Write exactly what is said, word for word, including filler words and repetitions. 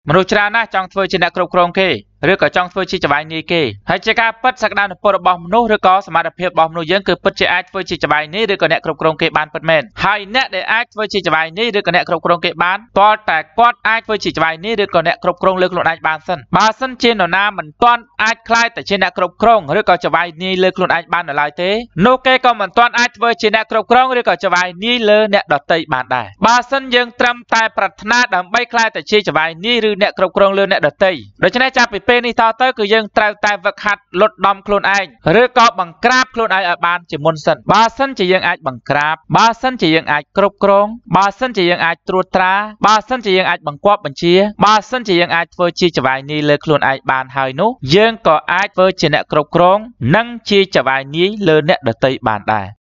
មនុស្សច្រើនណាស់ចង់ធ្វើជាអ្នកគ្រប់គ្រងគេឬក៏ចង់ធ្វើជាចវាយនីគេហើយជាការពិតសក្តានុពលរបស់មនុស្សឬក៏សមត្ថភាពរបស់មនុស្សយើងគឺពិតជាអាចធ្វើជាចវាយនីឬក៏អ្នកគ្រប់គ្រងគេបានពិតមែនហើយអ្នកដែលអាចធ្វើជាចវាយនីឬក៏អ្នកគ្រប់គ្រងគេបានទាល់តែគាត់អាចធ្វើជាចវាយនីឬក៏អ្នកគ្រប់គ្រងលើខ្លួនឯងបានសិនបើសិនជានរណាមិនទាន់អាចខ្លាយទៅជាអ្នកគ្រប់គ្រងឬក៏ចវាយនីលើខ្លួនឯងបាននៅឡើយទេនោះគេក៏មិនទាន់អាចធ្វើជាអ្នកគ្រប់គ្រងឬក៏ចវាយនីលើអ្នកដទៃបានដែរបើសិនយើងត្រឹមតែប្រាថ្នាដើម្បីខ្លាយទៅជាចវាយនីឬអ្នកគ្រប់គ្រងលើអ្នកដទៃដូច្នេះចាប់ពីពេលនេះតទៅគឺយើងត្រូវតែវឹកហាត់លុតដំខ្លួនឯងឬក៏បង្ក្រាបខ្លួនឯងឲ្យបានជាមុនសិនបើសិនជាយើងអាចបង្ក្រាបបើសិនជាយើងអាចគ្រប់គ្រងបើសិនជាយើងអាចត្រួតត្រាបើសិនជាយើងអាចបង្គាប់បញ្ជាបើសិនជាយើងអាចធ្វើជាចវាយនីលើខ្លួនឯងបានហើយនោះយើងក៏អាចធ្វើជាអ្នកគ្រប់គ្រងនិងជាចវាយនីលើអ្នកដទៃបានដែរ